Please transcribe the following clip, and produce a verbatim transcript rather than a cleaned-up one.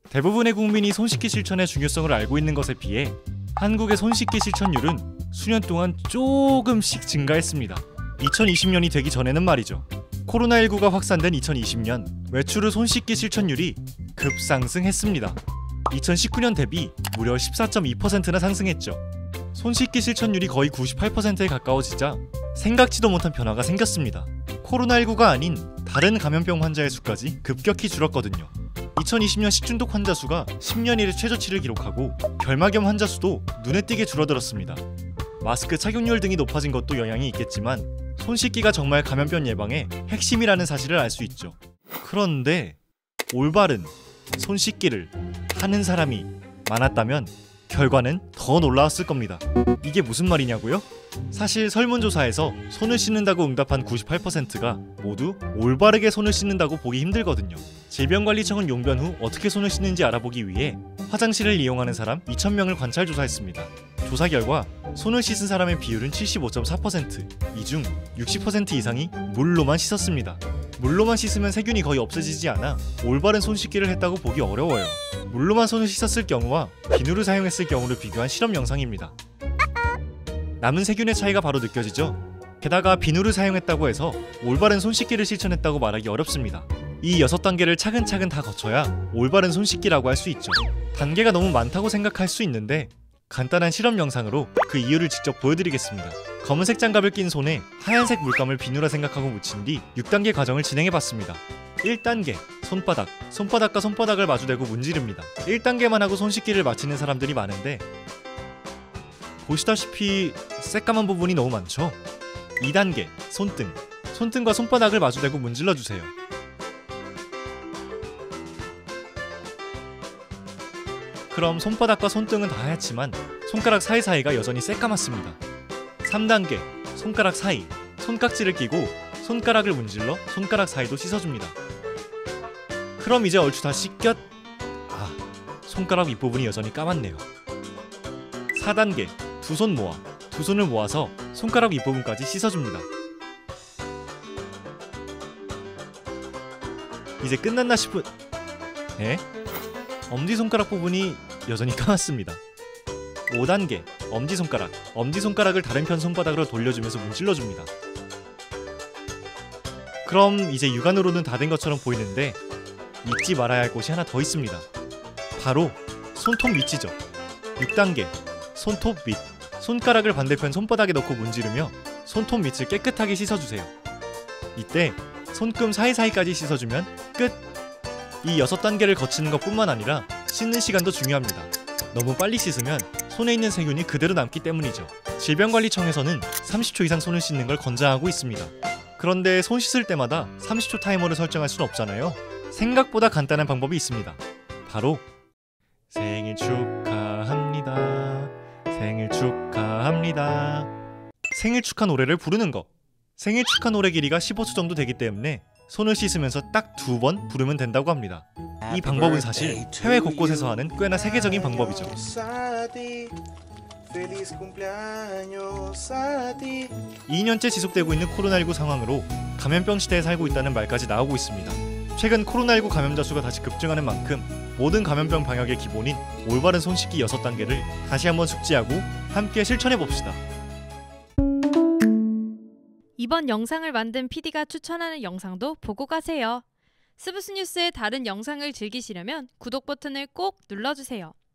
대부분의 국민이 손씻기 실천의 중요성을 알고 있는 것에 비해 한국의 손씻기 실천율은 수년 동안 조금씩 증가했습니다. 이천이십 년이 되기 전에는 말이죠. 코로나십구가 확산된 이천이십 년 외출 후 손씻기 실천율이 급상승했습니다. 이천십구 년 대비 무려 십사 점 이 퍼센트나 상승했죠. 손씻기 실천율이 거의 구십팔 퍼센트에 가까워지자 생각지도 못한 변화가 생겼습니다. 코로나십구가 아닌 다른 감염병 환자의 수까지 급격히 줄었거든요. 이천이십 년 식중독 환자 수가 십 년 이래 최저치를 기록하고 결막염 환자 수도 눈에 띄게 줄어들었습니다. 마스크 착용률 등이 높아진 것도 영향이 있겠지만 손 씻기가 정말 감염병 예방의 핵심이라는 사실을 알 수 있죠. 그런데 올바른 손 씻기를 하는 사람이 많았다면 결과는 더 놀라웠을 겁니다. 이게 무슨 말이냐고요? 사실 설문조사에서 손을 씻는다고 응답한 구십팔 퍼센트가 모두 올바르게 손을 씻는다고 보기 힘들거든요. 질병관리청은 용변 후 어떻게 손을 씻는지 알아보기 위해 화장실을 이용하는 사람 이천 명을 관찰 조사했습니다. 조사 결과 손을 씻은 사람의 비율은 칠십오 점 사 퍼센트, 이 중 육십 퍼센트 이상이 물로만 씻었습니다. 물로만 씻으면 세균이 거의 없어지지 않아 올바른 손 씻기를 했다고 보기 어려워요. 물로만 손을 씻었을 경우와 비누를 사용했을 경우를 비교한 실험 영상입니다. 남은 세균의 차이가 바로 느껴지죠? 게다가 비누를 사용했다고 해서 올바른 손 씻기를 실천했다고 말하기 어렵습니다. 이 여섯 단계를 차근차근 다 거쳐야 올바른 손 씻기라고 할 수 있죠. 단계가 너무 많다고 생각할 수 있는데 간단한 실험 영상으로 그 이유를 직접 보여드리겠습니다. 검은색 장갑을 낀 손에 하얀색 물감을 비누라 생각하고 묻힌 뒤 육 단계 과정을 진행해봤습니다. 일 단계 손바닥, 손바닥과 손바닥을 마주대고 문지릅니다. 일 단계만 하고 손 씻기를 마치는 사람들이 많은데 보시다시피 새까만 부분이 너무 많죠? 이 단계 손등, 손등과 손바닥을 마주대고 문질러주세요. 그럼 손바닥과 손등은 다 하얗지만 손가락 사이사이가 여전히 새까맣습니다. 삼 단계 손가락 사이, 손깍지를 끼고 손가락을 문질러 손가락 사이도 씻어줍니다. 그럼 이제 얼추 다 씻겼... 아, 손가락 윗부분이 여전히 까맣네요. 사 단계 두 손 모아, 두 손을 모아서 손가락 윗부분까지 씻어줍니다. 이제 끝났나 싶은... 에? 엄지손가락 부분이 여전히 까맣습니다. 오 단계 엄지손가락, 엄지손가락을 다른 편 손바닥으로 돌려주면서 문질러줍니다. 그럼 이제 육안으로는 다 된 것처럼 보이는데 잊지 말아야 할 곳이 하나 더 있습니다. 바로 손톱 밑이죠. 육 단계 손톱 밑, 손가락을 반대편 손바닥에 넣고 문지르며 손톱 밑을 깨끗하게 씻어주세요. 이때 손금 사이사이까지 씻어주면 끝! 이 여섯 단계를 거치는 것뿐만 아니라 씻는 시간도 중요합니다. 너무 빨리 씻으면 손에 있는 세균이 그대로 남기 때문이죠. 질병관리청에서는 삼십 초 이상 손을 씻는 걸 권장하고 있습니다. 그런데 손 씻을 때마다 삼십 초 타이머를 설정할 수는 없잖아요. 생각보다 간단한 방법이 있습니다. 바로 생일 축하합니다. 생일 축하합니다. 생일 축하 노래를 부르는 거. 생일 축하 노래 길이가 십오 초 정도 되기 때문에 손을 씻으면서 딱 두 번 부르면 된다고 합니다. 이 방법은 사실 해외 곳곳에서 하는 꽤나 세계적인 방법이죠. 이 년째 지속되고 있는 코로나십구 상황으로 감염병 시대에 살고 있다는 말까지 나오고 있습니다. 최근 코로나십구 감염자 수가 다시 급증하는 만큼 모든 감염병 방역의 기본인 올바른 손 씻기 여섯 단계를 다시 한번 숙지하고 함께 실천해봅시다. 이번 영상을 만든 피디가 추천하는 영상도 보고 가세요. 스브스 뉴스의 다른 영상을 즐기시려면 구독 버튼을 꼭 눌러주세요.